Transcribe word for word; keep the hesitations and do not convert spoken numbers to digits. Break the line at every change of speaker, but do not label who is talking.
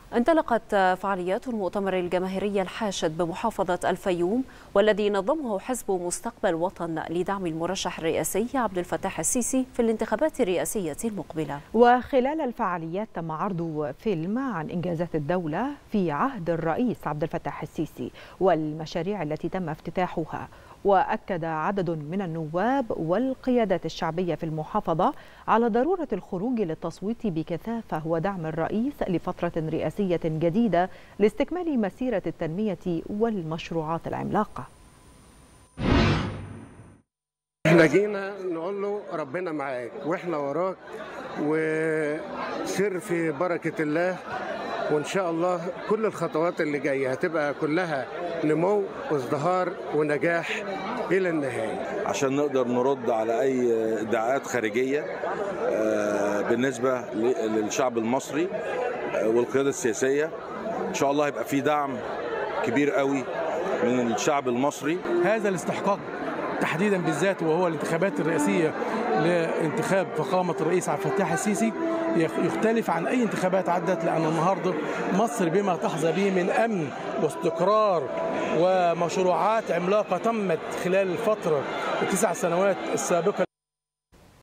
انطلقت فعاليات المؤتمر الجماهيري الحاشد بمحافظة الفيوم والذي نظمه حزب مستقبل وطن لدعم المرشح الرئاسي عبد الفتاح السيسي في الانتخابات الرئاسية المقبلة.
وخلال الفعاليات تم عرض فيلم عن إنجازات الدولة في عهد الرئيس عبد الفتاح السيسي والمشاريع التي تم افتتاحها. وأكد عدد من النواب والقيادات الشعبية في المحافظة على ضرورة الخروج للتصويت بكثافة ودعم الرئيس لفترة رئاسية جديدة لاستكمال مسيرة التنمية والمشروعات العملاقة.
احنا جينا نقول له ربنا معاك واحنا وراك وسر في بركة الله، وإن شاء الله كل الخطوات اللي جاية هتبقى كلها نمو وازدهار ونجاح إلى النهاية،
عشان نقدر نرد على أي ادعاءات خارجية بالنسبة للشعب المصري والقيادة السياسية. إن شاء الله هيبقى في دعم كبير قوي من الشعب المصري.
هذا الاستحقاق تحديدا بالذات وهو الانتخابات الرئاسية لانتخاب فخامة الرئيس عبد الفتاح السيسي يختلف عن أي انتخابات عدت، لأن النهاردة مصر بما تحظى به من أمن واستقرار ومشروعات عملاقة تمت خلال الفترة التسع سنوات السابقة.